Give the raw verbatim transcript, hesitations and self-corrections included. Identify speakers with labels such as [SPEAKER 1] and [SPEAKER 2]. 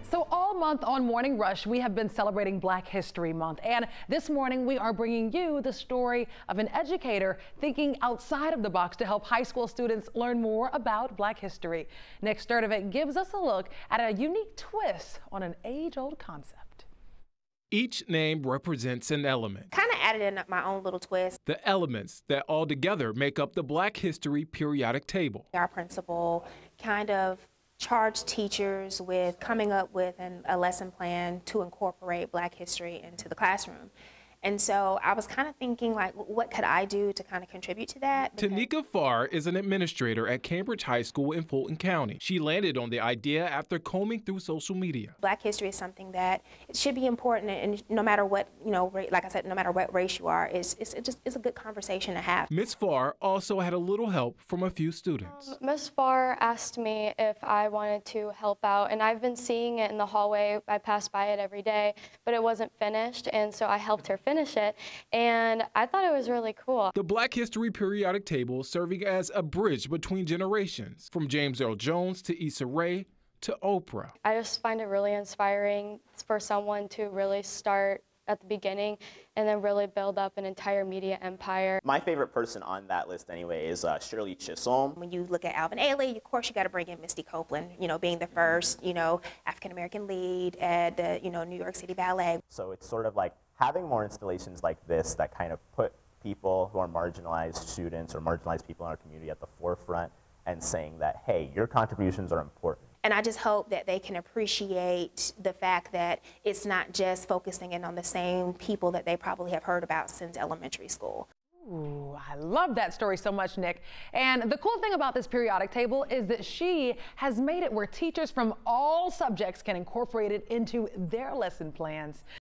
[SPEAKER 1] So all month on Morning Rush, we have been celebrating Black History Month. And this morning, we are bringing you the story of an educator thinking outside of the box to help high school students learn more about Black history. Nick Sturdivant gives us a look at a unique twist on an age-old concept.
[SPEAKER 2] Each name represents an element.
[SPEAKER 3] Kind of added in my own little twist.
[SPEAKER 2] The elements that all together make up the Black History Periodic Table.
[SPEAKER 3] Our principal kind of charged teachers with coming up with an, a lesson plan to incorporate Black history into the classroom. And so I was kind of thinking, like, what could I do to kind of contribute to that?
[SPEAKER 2] Tanika Farr is an administrator at Cambridge High School in Fulton County. She landed on the idea after combing through social media.
[SPEAKER 3] Black history is something that it should be important, and no matter what, you know, like I said, no matter what race you are, it's, it's, it just, it's a good conversation to have.
[SPEAKER 2] Miz Farr also had a little help from a few students.
[SPEAKER 4] Um, Miz Farr asked me if I wanted to help out, and I've been seeing it in the hallway. I pass by it every day, but it wasn't finished, and so I helped her finish it, and I thought it was really cool.
[SPEAKER 2] The Black History Periodic Table serving as a bridge between generations, from James Earl Jones to Issa Rae to Oprah.
[SPEAKER 4] I just find it really inspiring for someone to really start at the beginning and then really build up an entire media empire.
[SPEAKER 5] My favorite person on that list anyway is uh, Shirley Chisholm.
[SPEAKER 3] When you look at Alvin Ailey, of course you got to bring in Misty Copeland, you know, being the first, you know, African-American lead at the, you know, New York City Ballet.
[SPEAKER 5] So it's sort of like having more installations like this that kind of put people who are marginalized students or marginalized people in our community at the forefront and saying that, hey, your contributions are important.
[SPEAKER 3] And I just hope that they can appreciate the fact that it's not just focusing in on the same people that they probably have heard about since elementary school.
[SPEAKER 1] Ooh, I love that story so much, Nick. And the cool thing about this periodic table is that she has made it where teachers from all subjects can incorporate it into their lesson plans.